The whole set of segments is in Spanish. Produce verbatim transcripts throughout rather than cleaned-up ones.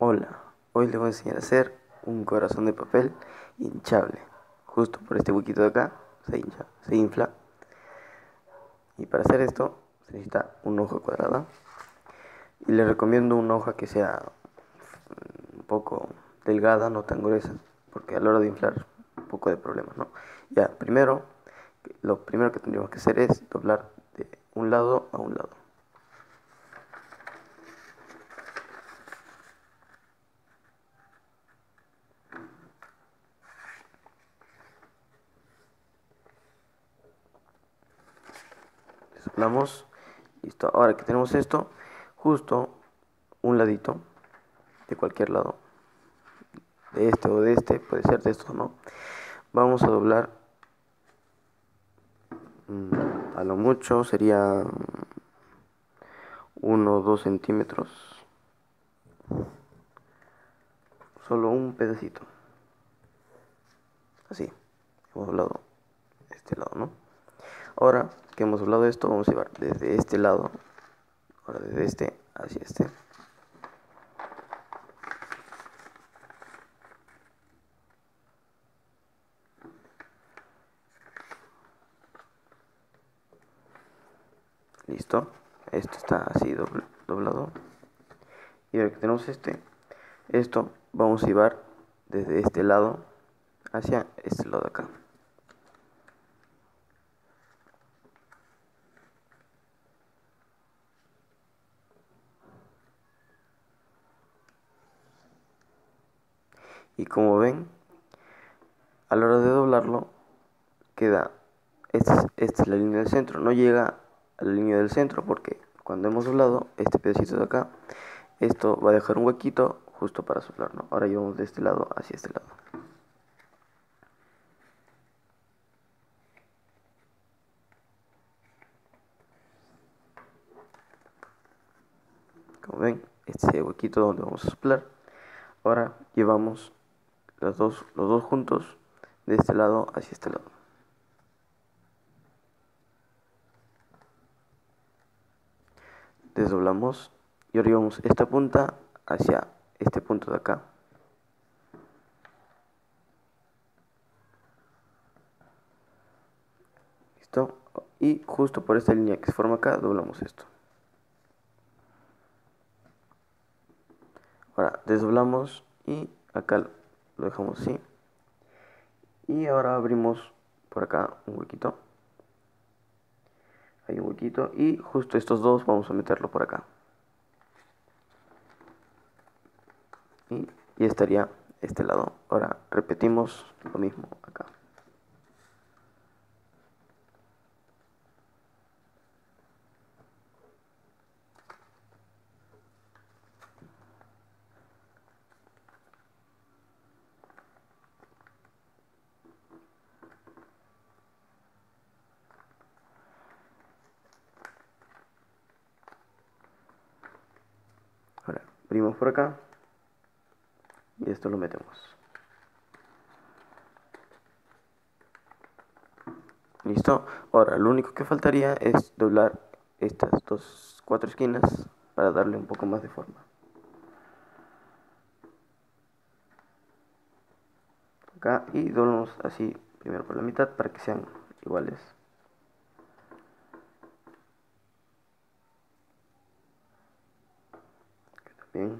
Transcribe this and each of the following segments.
Hola, hoy les voy a enseñar a hacer un corazón de papel hinchable. Justo por este huequito de acá se hincha, se infla. Y para hacer esto se necesita una hoja cuadrada. Y les recomiendo una hoja que sea un poco delgada, no tan gruesa, porque a la hora de inflar un poco de problemas, ¿no? Ya, primero, lo primero que tendríamos que hacer es doblar de un lado a un lado. Soplamos. Listo. Ahora que tenemos esto, justo un ladito de cualquier lado, de este o de este, puede ser de estos o no, vamos a doblar mmm, a lo mucho sería uno o dos centímetros, solo un pedacito, así. Hemos doblado este lado, ¿no? Ahora que hemos doblado esto, vamos a llevar desde este lado, ahora desde este hacia este. Listo, esto está así doblado. Y ahora que tenemos este, esto vamos a llevar desde este lado hacia este lado de acá. Y como ven, a la hora de doblarlo, queda, esta es, esta es la línea del centro, no llega a la línea del centro porque cuando hemos doblado este pedacito de acá, esto va a dejar un huequito justo para soplar, ¿no? Ahora llevamos de este lado hacia este lado. Como ven, este huequito donde vamos a soplar. Ahora llevamos los dos, los dos juntos de este lado hacia este lado. Desdoblamos y ahora llevamos esta punta hacia este punto de acá. ¿Listo? Y justo por esta línea que se forma acá, doblamos esto. Ahora desdoblamos y acá lo dejamos así. Y ahora abrimos por acá un huequito. Hay un huequito y justo estos dos vamos a meterlo por acá. Y ya estaría este lado. Ahora repetimos lo mismo acá. Ahora abrimos por acá y esto lo metemos. ¿Listo? Ahora lo único que faltaría es doblar estas dos, cuatro esquinas para darle un poco más de forma. Acá y doblamos así primero por la mitad para que sean iguales. Acá también.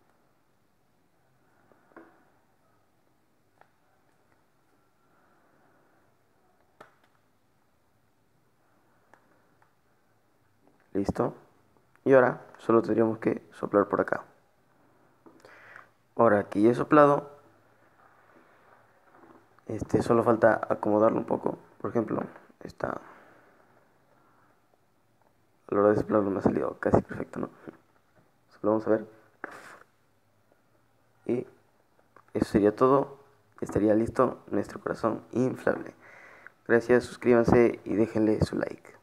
Listo. Y ahora solo tendríamos que soplar por acá. Ahora que ya he soplado, este, solo falta acomodarlo un poco. Por ejemplo, esta, a la hora de soplarlo me ha salido casi perfecto, ¿no? Solo vamos a ver. Y eso sería todo. Estaría listo nuestro corazón inflable. Gracias, suscríbanse y déjenle su like.